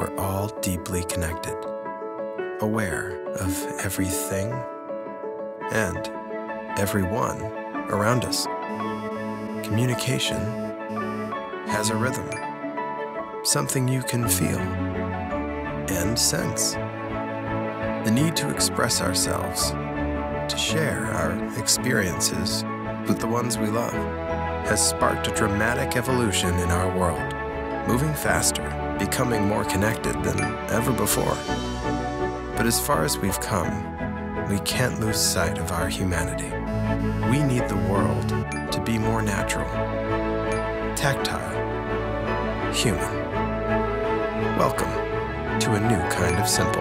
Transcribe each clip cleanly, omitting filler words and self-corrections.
we're all deeply connected, aware of everything and everyone around us. Communication has a rhythm, something you can feel and sense. The need to express ourselves, to share our experiences with the ones we love, has sparked a dramatic evolution in our world, moving faster, becoming more connected than ever before. But as far as we've come, we can't lose sight of our humanity. We need the world to be more natural, tactile, human. Welcome to a new kind of simple.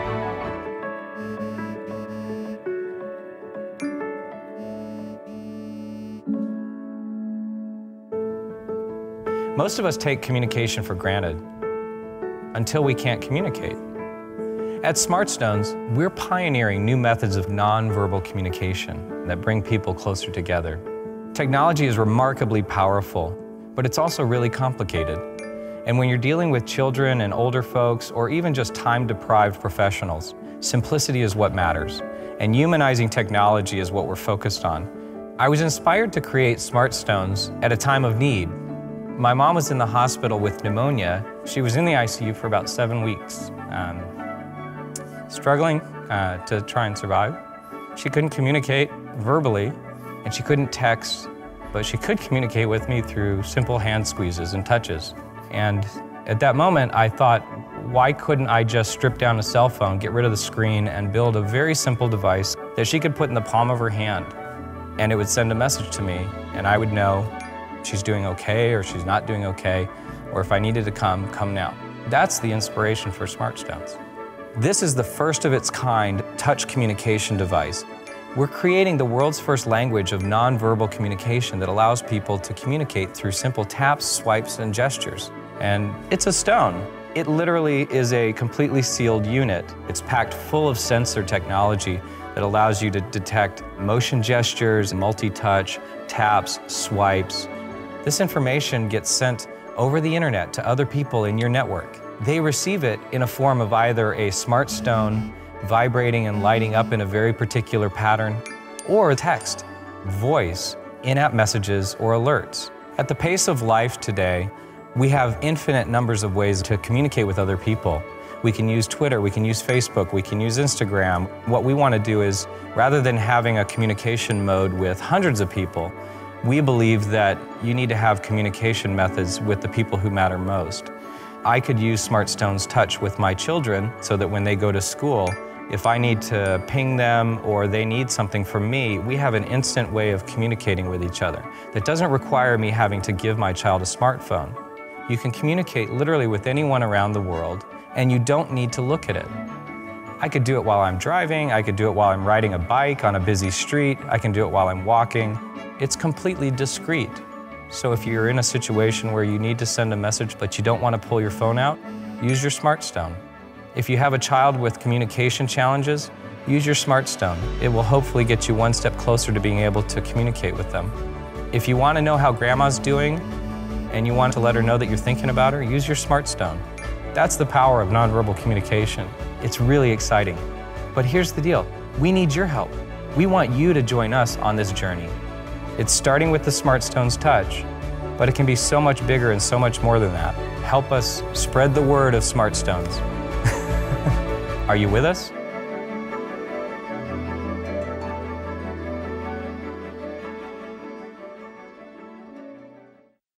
Most of us take communication for granted until we can't communicate. At Smartstones, we're pioneering new methods of nonverbal communication that bring people closer together. Technology is remarkably powerful, but it's also really complicated. And when you're dealing with children and older folks, or even just time-deprived professionals, simplicity is what matters, and humanizing technology is what we're focused on. I was inspired to create Smartstones at a time of need. My mom was in the hospital with pneumonia. She was in the ICU for about 7 weeks. Struggling to try and survive. She couldn't communicate verbally, and she couldn't text, but she could communicate with me through simple hand squeezes and touches. And at that moment, I thought, why couldn't I just strip down a cell phone, get rid of the screen, and build a very simple device that she could put in the palm of her hand, and it would send a message to me, and I would know she's doing okay or she's not doing okay, or if I needed to come now. That's the inspiration for Smartstones. This is the first of its kind touch communication device. We're creating the world's first language of nonverbal communication that allows people to communicate through simple taps, swipes, and gestures. And it's a stone. It literally is a completely sealed unit. It's packed full of sensor technology that allows you to detect motion gestures, multi-touch, taps, swipes. This information gets sent over the internet to other people in your network. They receive it in a form of either a smart stone vibrating and lighting up in a very particular pattern, or text, voice, in-app messages, or alerts. At the pace of life today, we have infinite numbers of ways to communicate with other people. We can use Twitter, we can use Facebook, we can use Instagram. What we want to do is, rather than having a communication mode with hundreds of people, we believe that you need to have communication methods with the people who matter most. I could use Smartstones Touch with my children so that when they go to school, if I need to ping them or they need something from me, we have an instant way of communicating with each other that doesn't require me having to give my child a smartphone. You can communicate literally with anyone around the world, and you don't need to look at it. I could do it while I'm driving, I could do it while I'm riding a bike on a busy street, I can do it while I'm walking. It's completely discreet. So if you're in a situation where you need to send a message but you don't want to pull your phone out, use your Smartstone. If you have a child with communication challenges, use your Smartstone. It will hopefully get you one step closer to being able to communicate with them. If you want to know how grandma's doing and you want to let her know that you're thinking about her, use your Smartstone. That's the power of nonverbal communication. It's really exciting. But here's the deal. We need your help. We want you to join us on this journey. It's starting with the Smartstones Touch, but it can be so much bigger and so much more than that. Help us spread the word of Smartstones. Are you with us?